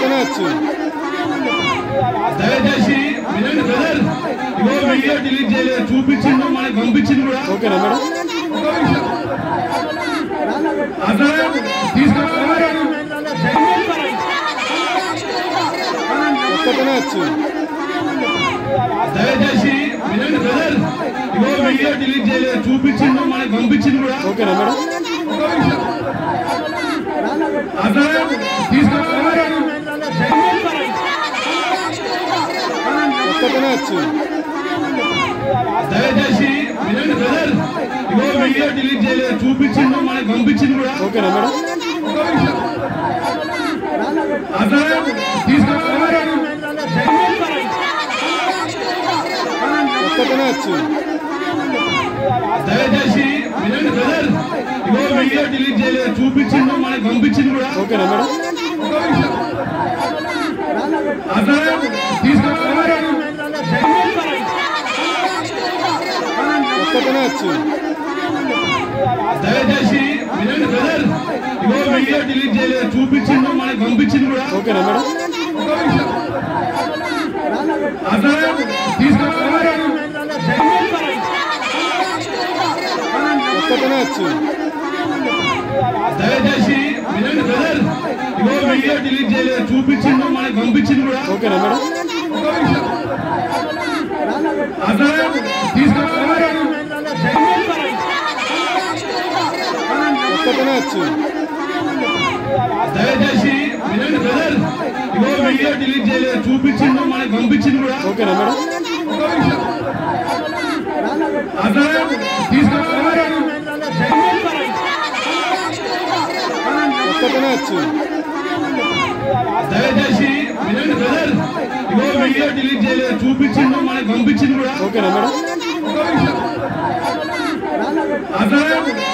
దయచేసి వినండి బ్రదర్, ఇగో video delete చేయలేదు, చూపించిండు మనకి పంపించింది కూడా. ఓకేనా మేడం? అట్లా దయచేసి వినండి బ్రదర్, ఇగో వీడియో డిలీట్ చేయలేదు, చూపించిండు మనకి పంపించింది కూడా. ఓకేనా మేడం? అట్లా దయచేసి వినండి బ్రదర్, ఇగో వీడియో డిలీట్ చేయలేదు, చూపించిండు మనకి పంపించింది కూడా. ఓకేనా మేడం? అట్లా దయచేసి వినండి బ్రదర్, ఇగో వీడియో డిలీట్ చేయలేదు, చూపించిండు మనకి పంపించింది కూడా. ఓకేనా మేడం? అట్లా దయచేసి వినండి బ్రదర్, ఇగో వీడియో డిలీట్ చేయలేదు, చూపించిండు మనకి పంపించింది కూడా. ఓకేనా మేడం? అట్లా దయచేసి వినండి బ్రదర్, ఇగో వీడియో డిలీట్ చేయలేదు, చూపించిండు మనకి పంపించింది కూడా. ఓకేనా మేడం? అట్లా దయచేసి వినండి బ్రదర్, ఇగో వీడియో డిలీట్ చేయలేదు, చూపించిండు మనకి పంపించింది కూడా. ఓకేనా మేడం? అట్లా దయచేసి వినండి బ్రదర్, ఇగో వీడియో డిలీట్ చేయలేదు, చూపించిండు మనకి పంపించింది కూడా. ఓకేనా మేడం? అట్లా